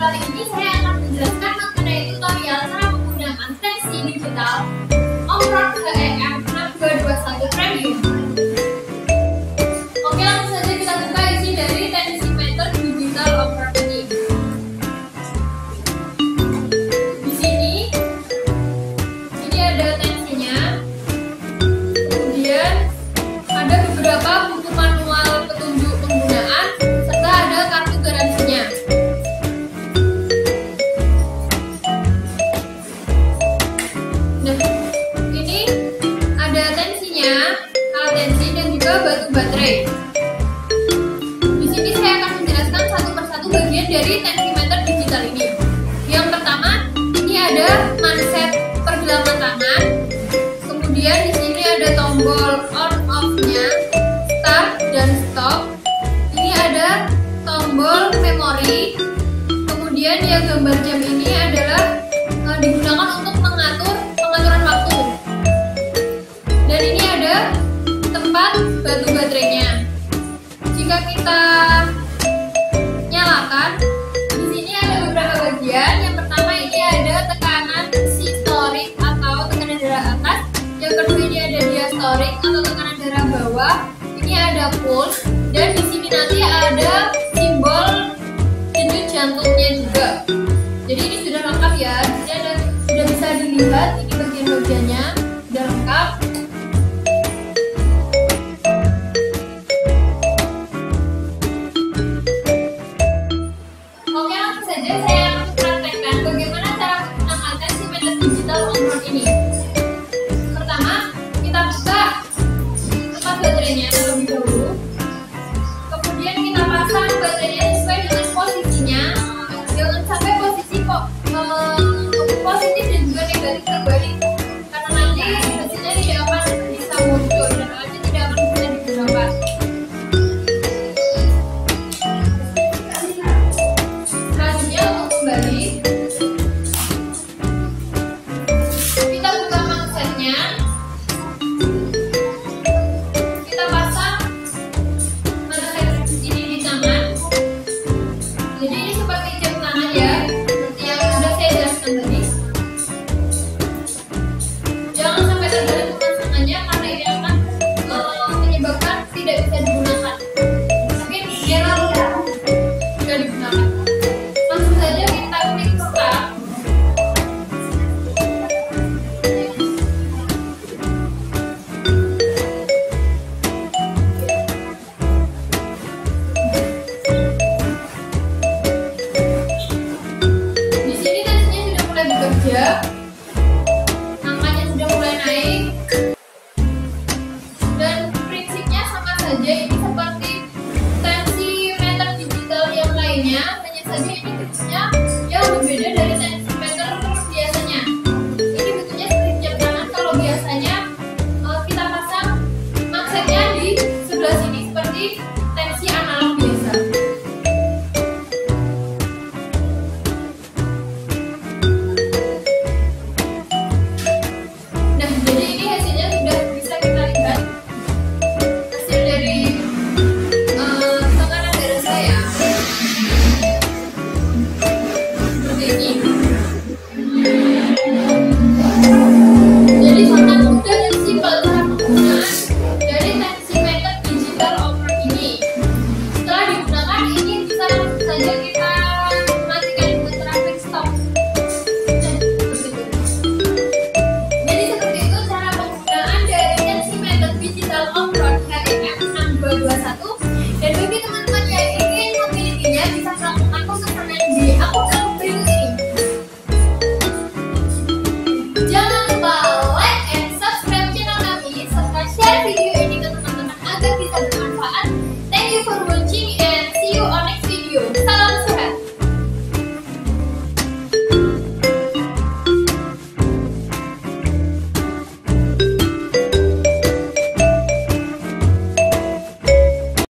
kali ini saya akan menjelaskan mengenai tutorial cara menggunakan tensi digital Omron HEM 6221 Premium. Oke, langsung saja kita buka isi dari tensimeter digital Omron ini. Di sini ini ada tensinya, kemudian ada beberapa buku manual petunjuk penggunaan serta ada kartu garansinya. Nah, ini ada tensinya, alat tensi dan juga batu baterai. Di sini saya akan menjelaskan satu persatu bagian dari tensimeter digital ini. Yang pertama, ini ada manset pergelangan tangan. Kemudian di sini ada tombol on off-nya, start dan stop. Ini ada tombol memori. Kemudian ya gambar jam ini adalah digunakan untuk mengatur pengaturan waktu. Dan ini ada tempat batu baterainya. Jika kita nyalakan, di sini ada beberapa bagian. Yang pertama ini ada tekanan sistolik atau tekanan darah atas. Yang kedua ini ada diastolik atau tekanan darah bawah. Ini ada pulse dan di sini nanti ada simbol denyut jantungnya juga. Jadi ini sudah lengkap ya. Di sini ada, sudah bisa dilihat ini bagian-bagiannya sudah lengkap. Oke, langsung saja saya akan praktekkan bagaimana cara menggunakan tensimeter digital Omron ini. Pertama, kita buka tempat baterainya terlebih dahulu. Kemudian kita pasang baterainya sesuai dengan posisinya. Jangan sampai posisi positif dan juga negatif terbalik, karena nanti hasilnya tidak akan bisa muncul dan nanti tidak akan bisa digunakan. Selanjutnya untuk kembali, kita buka mansetnya. Kita pasang manset ini di tangan. Jadi ini seperti jam tangan ya, seperti yang sudah saya jelaskan tadi. Jangan sampai terbalik pemasangannya karena ini akan menyebabkan tidak bisa digunakan. Mungkin biar sudah digunakan. Langsung saja kita klik start. Di sini tensinya sudah mulai bekerja.